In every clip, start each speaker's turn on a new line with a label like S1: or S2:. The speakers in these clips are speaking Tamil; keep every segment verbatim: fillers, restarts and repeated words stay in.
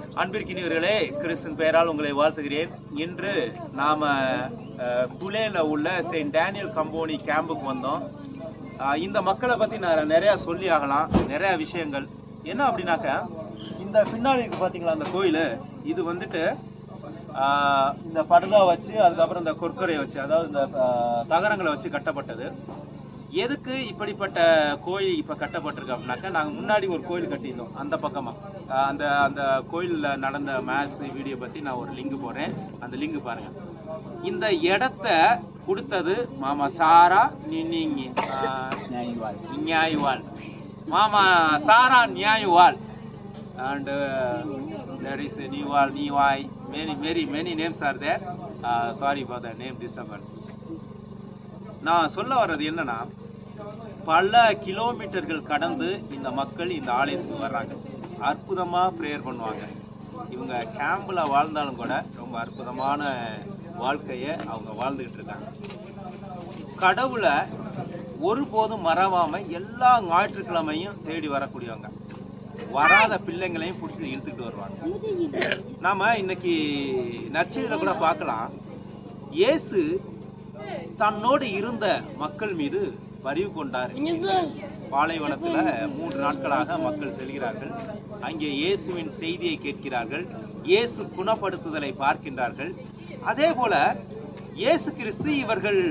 S1: அன்பிற்கினியவர்களே, கிறிஸ்துவின் பெயரால் உங்களை வாழ்த்துகிறேன். இன்று நாம குலேல உள்ள செயின்ட் டேனியல் கம்போனி கேம்புக்கு வந்தோம். இந்த மக்களை பத்தி நான் நிறைய சொல்லி ஆகலாம், நிறைய விஷயங்கள். என்ன அப்படின்னாக்க, இந்த பின்னாடி இருக்கு பாத்தீங்களா அந்த கோயில், இது வந்துட்டு இந்த படுதா வச்சு, அதுக்கப்புறம் இந்த கொற்கரையை வச்சு, அதாவது இந்த தகரங்களை வச்சு கட்டப்பட்டது. எதுக்கு இப்படிப்பட்ட கோயில் இப்ப கட்டப்பட்டிருக்கு அப்படின்னாக்கா, நாங்க முன்னாடி ஒரு கோயில் கட்டியிருந்தோம் அந்த பக்கமா. அந்த அந்த கோயில்ல நடந்த மேட்ச் வீடியோ பத்தி நான் ஒரு லிங்க் போடுறேன், அந்த லிங்க் பாருங்க. இந்த இடத்த கொடுத்தது மாமா சாரா நியாய்வால், மாமா சாரா நியாய்வால். and uh, there is a Niwal, Niwai, many many many names are there. Uh, sorry for the name disturbance. நான் சொல்ல வர்றது என்னன்னா, பல கிலோமீட்டர்கள் கடந்து இந்த மக்கள் இந்த ஆலயத்துக்கு வர்றாங்க. அற்புதமா பிரேயர் பண்ணுவாங்க. இவங்க கேம்ப்ல வாழ்ந்தாலும் கூட ரொம்ப அற்புதமான வாழ்க்கையை அவங்க வாழ்ந்துகிட்டு இருக்காங்க. கடவுளை ஒருபோதும் மறவாம எல்லா ஞாயிற்றுக்கிழமையும் தேடி வரக்கூடியவங்க. வராத பிள்ளைங்களையும் பிடிச்சி இழுத்துக்கிட்டு வருவாங்க. நாம இன்னைக்கு நற்செய்தியில கூட பார்க்கலாம், இயேசு தன்னோடு இருந்த மக்கள் மீது பரிவு கொண்டார். பாலைவனத்துல மூன்று நாட்களாக மக்கள் செல்கிறார்கள். அங்கே இயேசுவின் செய்தியை கேட்கிறார்கள், இயேசு குணப்படுத்துதலை பார்க்கின்றார்கள். அதே போல இயேசு கிறிஸ்து இவர்கள்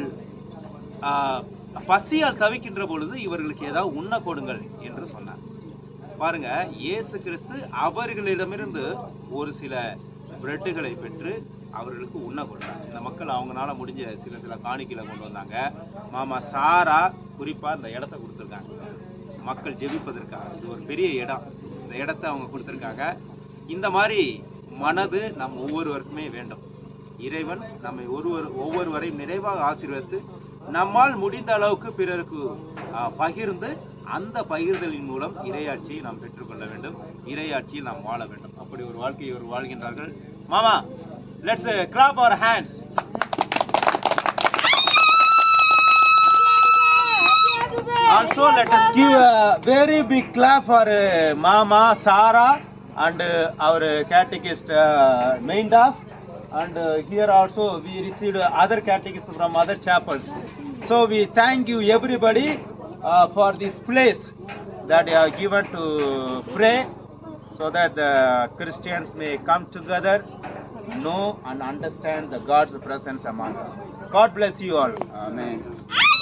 S1: பசியால் தவிக்கின்ற பொழுது இவர்களுக்கு ஏதாவது உண்ண கொடுங்கள் என்று சொன்னார். பாருங்க, இயேசு கிறிஸ்து அவர்களிடமிருந்து ஒரு சில பிரெட்டுகளை பெற்று அவர்களுக்கு உண்ண கொடுத்தாங்க. இந்த மக்கள் அவங்களால முடிஞ்ச சில சில காணிக்கைகளை கொண்டு வந்தாங்க. மாமா சாரா குறிப்பா இந்த இடத்த கொடுத்துருக்காங்க மக்கள் ஜெபிப்பதற்காக. இது ஒரு பெரிய இடம், இந்த இடத்த அவங்க கொடுத்துருக்காங்க. இந்த மாதிரி மனது நம் ஒவ்வொருவருக்குமே வேண்டும். இறைவன் நம்மை ஒருவர் ஒவ்வொருவரையும் நிறைவாக ஆசீர்வதித்து நம்மால் முடிந்த அளவுக்கு பிறருக்கு பகிர்ந்து, அந்த பகிர்தலின் மூலம் இறையாட்சியை நாம் பெற்றுக்கொள்ள வேண்டும், இறையாட்சியில் நாம் வாழ வேண்டும். அப்படி ஒரு வாழ்க்கையை இவர் வாழ்கின்றார்கள். மாமா, let's uh, clap our hands. Also, let us give a very big clap for uh, Mama Sarah and uh, our catechist uh, Maindaf. And uh, here also we received uh, other catechists from other chapels. So we thank you everybody uh, for this place that you have given to pray, so that the Christians may come together, know and understand the God's presence among us. God bless you all. Amen.